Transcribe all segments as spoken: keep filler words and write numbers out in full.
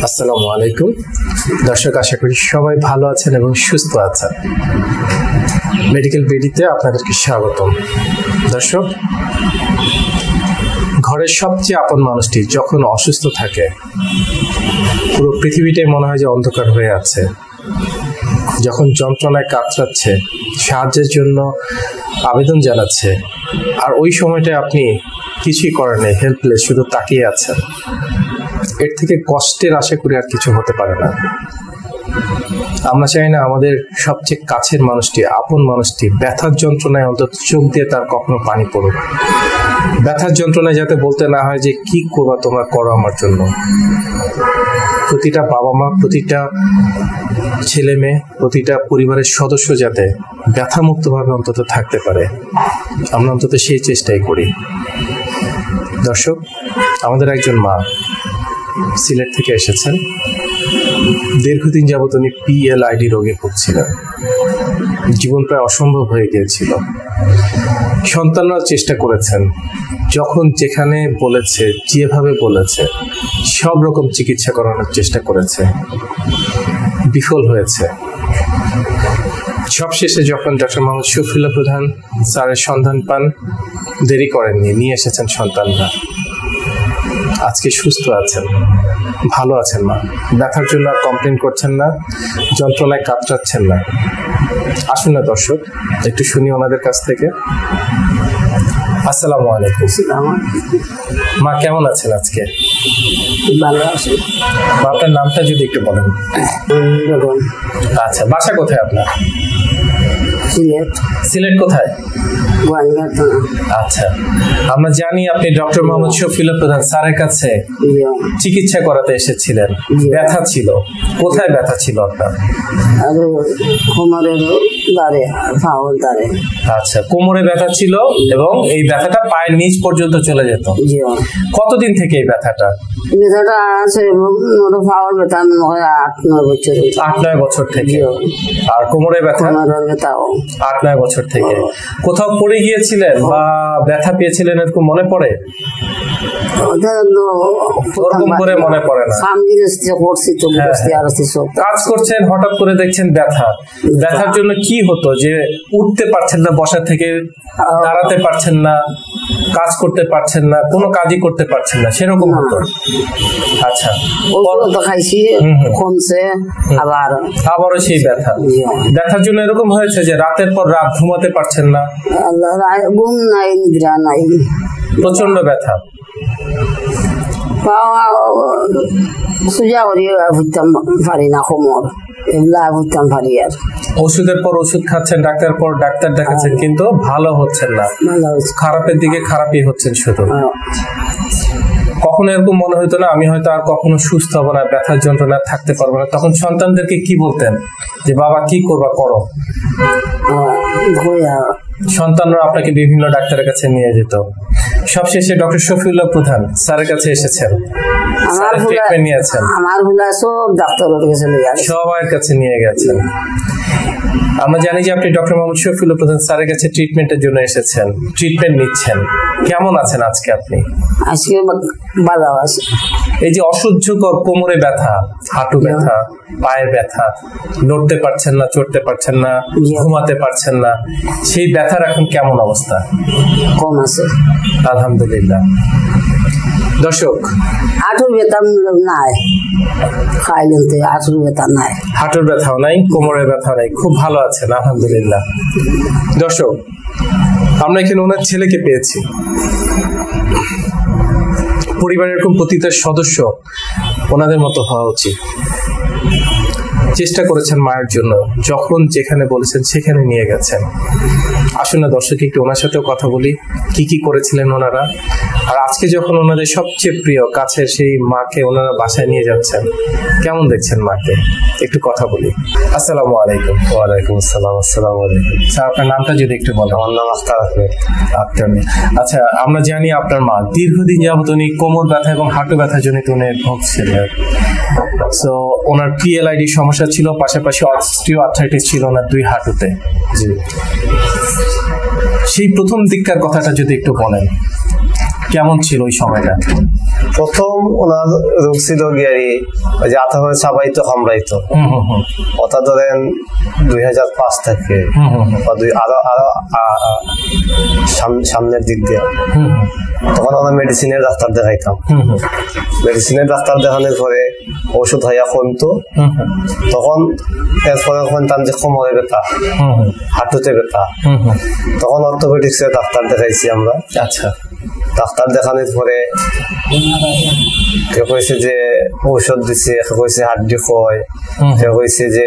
আসসালামু আলাইকুম দর্শক, আশা করি সবাই ভালো আছেন এবং সুস্থ আছেন। মেডিকেল বিডিতে আপনাদেরকে স্বাগতম। দর্শক, ঘরের সবচেয়ে আপন মানুষটি যখন অসুস্থ থাকে, পুরো পৃথিবীটাই মনে হয় যে অন্ধকার হয়ে আছে। যখন যন্ত্রণায় কাতরাচ্ছে, সাহায্যের জন্য আবেদন জানাচ্ছে, আর ওই সময়টায় আপনি কিছুই করেন নেই, হেল্পলেস, শুধু তাকিয়ে আছেন। এর থেকে কষ্টের আশা করি আর কিছু হতে পারে না। আমরা চাই না আমাদের সবচেয়ে কাছের মানুষটি, আপন মানুষটি ব্যথার যন্ত্রণায় অন্তত চোখ দিয়ে তার কখনো পানি পড়ুক। ব্যথার যন্ত্রণায় যাতে বলতে না হয় যে কি করবা তোমরা, করো আমার জন্য। প্রতিটা বাবা মা, প্রতিটা ছেলে মেয়ে, প্রতিটা পরিবারের সদস্য যাতে ব্যথামুক্তভাবে অন্তত থাকতে পারে, আমরা অন্তত সেই চেষ্টাই করি। দর্শক, আমাদের একজন মা সিলেট থেকে এসেছেন। দীর্ঘদিন যাবত উনি পিএলআইডি রোগে ভুগছিলেন। জীবন প্রায় অসম্ভব হয়ে গিয়েছিল। সন্তানরা চেষ্টা করেছেন, যখন যেখানে বলেছে, যেভাবে বলেছে, সব রকম চিকিৎসা করানোর চেষ্টা করেছে, বিফল হয়েছে। সবশেষে যখন ডক্টর মোহাম্মদ শফিউল্লাহ প্রধান স্যারের সন্ধান পান, দেরি করেননি, নিয়ে এসেছেন সন্তানরা। আজকে সুস্থ আছেন, ভালো আছেন মা। ব্যথার জন্য আর কমপ্লেন করছেন না, যন্ত্রণায় কাতরাচ্ছেন না। আসুন না দর্শক, একটু শুনি ওনাদের কাছ থেকে। আসসালামু আলাইকুম। মা, কেমন আছেন আজকে? ভালো আছি। আপনার নামটা যদি একটু বলেন। আচ্ছা, বাসা কোথায় আপনার? সিলেট। সিলেট কোথায়? গোয়ালঘাট। আচ্ছা, আমরা জানি আপনি ডক্টর মোহাম্মদ শফিউল্লাহ প্রধান স্যারের কাছে চিকিৎসা করাতে এসেছিলেন। ব্যথা ছিল, কোথায় ব্যথা ছিল আপনার? কোমরের দাঁড়ে, পাওয়ার দাঁড়ে। আচ্ছা, কোমরে ব্যথা ছিল এবং এই ব্যথাটা পায়ের নিচ পর্যন্ত চলে যেত। কতদিন থেকে এই ব্যথাটা? ব্যথাটা আছে পাওয়ার ব্যথা হয় আট নয় বছর। আট নয় বছর থেকে। আর কোমরে ব্যথা? কোমরের ব্যথাও আট নয় বছর থেকে। কোথাও পড়ে গিয়েছিলেন বা ব্যথা পেয়েছিলেন এরকম মনে পড়ে? ওরকম করে মনে পড়ে না। কাজ করছেন, হঠাৎ করে দেখছেন ব্যথা। ব্যথার জন্য কি হতো? যে উঠতে পারছেন না বসা থেকে, দাঁড়াতে পারছেন না, কাজ করতে পারছেন না, কোনো কাজই করতে পারছেন না, সেরকম হতো। আচ্ছা, খাইছি, কমছে, আবার আবারও সেই ব্যথা। ব্যথার জন্য এরকম হয়েছে যে রাতের পর রাত ঘুমাতে পারছেন না, ঘুম নাই, নিদ্রা নাই, প্রচন্ড ব্যথা। সোজা করিয়ে ভুগতাম পারি না, কোমর এগুলা ভুগতাম পারি। আর ওষুধের পর ওষুধ খাচ্ছেন, ডাক্তার পর ডাক্তার দেখাচ্ছেন, কিন্তু ভালো হচ্ছেন না, খারাপের দিকে খারাপই হচ্ছেন শুধু। কখনো এরকম মনে হইতো না আমি হয়তো আর কখনো সুস্থ হবো না, ব্যথার যন্ত্রণা থাকতে পারবো না? তখন সন্তানদেরকে কি বলতেন যে বাবা কি করবা, করো? সন্তানরা আপনাকে বিভিন্ন ডাক্তারের কাছে নিয়ে যেত। সবশেষে ডক্টর শফিউল্লাহ প্রধান স্যারের কাছে এসেছেন, ট্রিটমেন্ট নিয়েছেন। আমার ভুলা সব ডাক্তারের কাছে সবার কাছে নিয়ে গেছেন। আমরা জানি যে আপনি ডক্টর মোহাম্মদ শফিউল্লাহ প্রধান স্যারের কাছে ট্রিটমেন্টের জন্য এসেছেন, ট্রিটমেন্ট নিচ্ছেন। কেমন আছেন আজকে আপনি? আজকে ভালো আছি। এই যে অসহ্যকর কোমরে ব্যথা, হাঁটু ব্যথা, পায়ের ব্যথা, নড়তে পারছেন না, চড়তে পারছেন না, ঘুমাতে পারছেন না, সেই ব্যথার এখন কেমন অবস্থা? কম আছে, আলহামদুলিল্লাহ। দর্শক, হাঁটুর ব্যথা নাই, খাইলেন তো হাঁটুর ব্যথা নাই, হাঁটুর ব্যথাও নাই, কোমরের ব্যথা নাই, খুব ভালো আছেন আলহামদুলিল্লাহ। দর্শক, আমরা এখানে ওনার ছেলেকে পেয়েছি। পরিবারের এরকম প্রতিটা সদস্য ওনাদের মতো হওয়া উচিত। চেষ্টা করেছেন মায়ের জন্য, যখন যেখানে বলেছেন সেখানে নিয়ে গেছেন। আসুন না দর্শক, একটু ওনার সাথেও কথা বলি, কি কি করেছিলেন ওনারা। আর আজকে যখন ওনাদের সবচেয়ে প্রিয় কাছের সেই মাকে ওনারা বাসায় নিয়ে যাচ্ছেন, কেমন দেখছেন মাকে? একটু কথা বলি। আসসালামু আলাইকুম। ওয়ালাইকুম আসসালাম। আসসালামু আলাইকুম। স্যার, আপনার নামটা যদি একটু বলেন। আমার নাম আখতার আহমেদ। আখতার আহমেদ। আচ্ছা, আমরা জানি আপনার মা দীর্ঘদিন যাবত উনি কোমর ব্যথা এবং হাঁটু ব্যথা জনিত উনি ভুগছিলেন। সো ওনার পিএলআইডি সমস্যা ছিল, পাশাপাশি অস্টিও আর্থ্রাইটিস ছিল ওনার দুই হাঁটুতে। জি, সেই প্রথম দিককার কথাটা যদি একটু বলেন। কেমন ছিল ওই সময়টা? প্রথম ওনার রোগ ছিল গিয়ারি ওই যে আথা হয়ে চাবাইতো কামড়াইতো, ওটা ধরেন দুই হাজার পাঁচ থেকে বা দুই আরো আরো সামনের দিক দিয়ে। তখন আমরা মেডিসিনের ডাক্তার দেখাইতাম, মেডিসিনের ডাক্তার দেখানোর পরে ওষুধ হইয়া কমতো। তখন এরপরে শুনতাম যে কোমরে ব্যথা, হাঁটুতে ব্যথা, তখন অর্থোপেডিক্সের ডাক্তার দেখাইছি আমরা। আচ্ছা, ডাক্তার দেখানোর পরে কেউ কইছে যে ঔষধ দিছে, কেউ কইছে হাড্ডি কয়, কেউ কইছে যে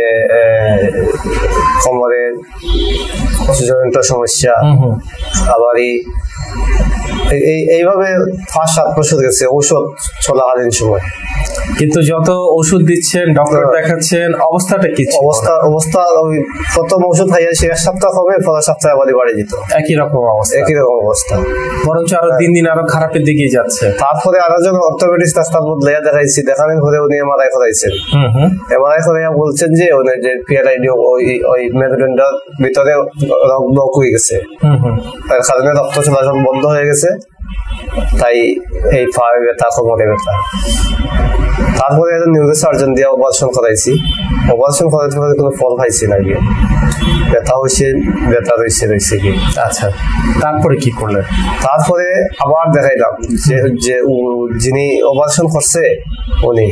কোমরের জয়েন্ট সমস্যা। আবার এই এইভাবে পাঁচ সাত বছর গেছে ঔষধ চলাকালীন সময়। কিন্তু যত ওষুধ দিচ্ছেন, ডক্টর দেখাচ্ছেন, অবস্থাটা কি? অবস্থা অবস্থা ওই প্রথম ওষুধ খাইয়া সে এক সপ্তাহ কমে, পরের সপ্তাহে আবার বাড়ি যেত, একই রকম অবস্থা, একই রকম অবস্থা, বরঞ্চ আরো দিন দিন আরো খারাপের দিকেই যাচ্ছে। তারপরে আরো জন অর্থোপেডিক্স ডাক্তার বদলাইয়া দেখাইছি, দেখানোর পরে উনি এমআরআই করাইছেন। এমআরআই করাইয়া বলছেন যে ওনার যে পিআরআইডি ওই ওই মেরুদণ্ডের ভিতরে রক্ত হয়ে গেছে, তার কারণে রক্ত চলাচল বন্ধ হয়ে গেছে, তাই এই পায়ে ব্যথা, কোমরে ব্যথা। তারপরে একজন নিউরো সার্জন দিয়ে অপারেশন করাইছি, অপারেশন করাইতে পরে কোনো ফল পাইছি না, গিয়ে ব্যথা হয়েছে, ব্যথা রয়েছে রয়েছে কি। আচ্ছা, তারপরে কি করলেন? তারপরে আবার দেখাইলাম যে যে যিনি অপারেশন করছে উনি,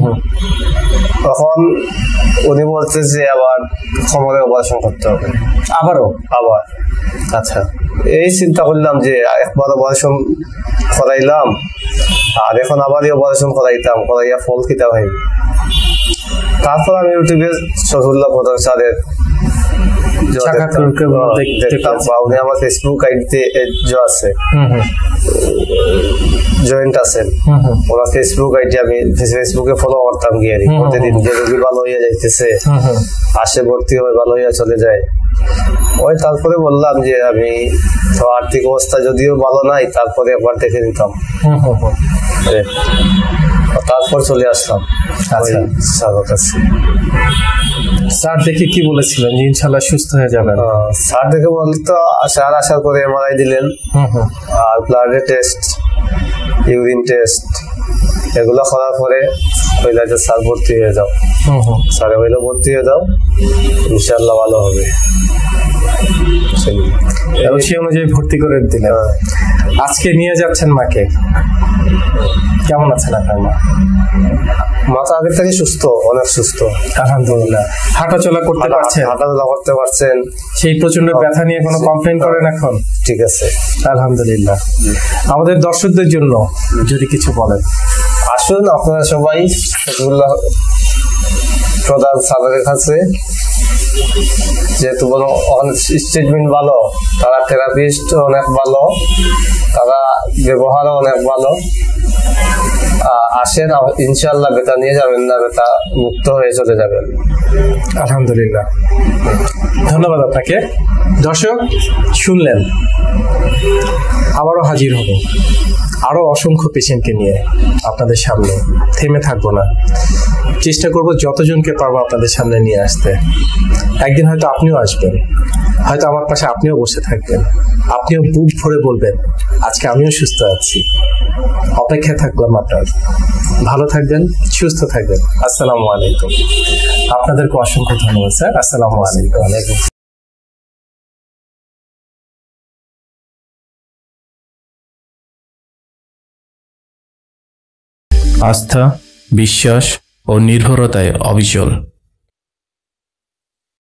তখন উনি বলছে যে আবার কোমরে অপারেশন করতে হবে, আবারও আবার। আচ্ছা, এই চিন্তা করলাম যে একবার অপারেশন করাইলাম আর এখন আবার অপারেশন করাইতাম, করাইয়া ফল খিতা ভাই। তারপর আমি ইউটিউবে শফিউল্লাহ প্রধান স্যারের দেখতাম, বা উনি আমার ফেসবুক আইডিতে আছে, জয়েন্ট আছেন, ওনার ফেসবুক আইডি আমি ফেসবুকে ফলো করতাম গিয়ে প্রতিদিন, যে রোগী ভালো হইয়া যাইতেছে, আসে ভর্তি হয়ে ভালো হইয়া চলে যায়। ওই তারপরে বললাম যে আমি তো আর্থিক অবস্থা যদিও ভালো নাই, তারপরে একবার দেখে নিতাম, তারপর চলে আসলাম স্যারের কাছে। স্যার দেখে কি বলেছিলেন? ইনশাল্লাহ সুস্থ হয়ে যাবেন। স্যার দেখে বলতো, স্যার আসার পরে এমআরআই দিলেন, আর ব্লাডের টেস্ট, ইউরিন টেস্ট, এগুলো করার পরে কইলা যে স্যার ভর্তি হয়ে যাও। স্যারে বললো ভর্তি হয়ে যাও, ইনশাল্লাহ ভালো হবে। সেই অনুযায়ী ভর্তি করে দিলেন। আজকে নিয়ে যাচ্ছেন মাকে, কেমন আছেন আপনার মা? মা তো আগের থেকে সুস্থ, অনেক সুস্থ আলহামদুলিল্লাহ। হাঁটাচলা করতে পারছেন? হাঁটাচলা করতে পারছেন। সেই প্রচন্ড ব্যথা নিয়ে কোনো কমপ্লেন করেন এখন? ঠিক আছে, আলহামদুলিল্লাহ। আমাদের দর্শকদের জন্য যদি কিছু বলেন। আসুন আপনারা সবাই শফিউল্লাহ প্রধান স্যারের কাছে, যেহেতু বলো স্টেটমেন্ট ভালো, তারা থেরাপিস্ট অনেক ভালো, তারা ব্যবহারও অনেক ভালো। আসেন, ইনশাল্লাহ ব্যথা নিয়ে যাবেন না, ব্যথা মুক্ত হয়ে চলে যাবেন। আলহামদুলিল্লাহ, ধন্যবাদ আপনাকে। দর্শক শুনলেন, আবারও হাজির হব আরো অসংখ্য পেশেন্টকে নিয়ে আপনাদের সামনে। থেমে থাকবো না, চেষ্টা করব যতজনকে পারবো আপনাদের সামনে নিয়ে আসতে। একদিন হয়তো আপনিও আসবেন, হয়তো আমার পাশে আপনিও বসে থাকবেন, আপনিও বুক ভরে বলবেন আজকে আমিও সুস্থ আছি। অপেক্ষায় থাকলাম আপনার। ভালো থাকবেন, সুস্থ থাকবেন। আসসালামু আলাইকুম। আপনাদেরকে অসংখ্য ধন্যবাদ স্যার। আসসালামু আলাইকুম। আস্থা, বিশ্বাস ও নির্ভরতায় অবিচল।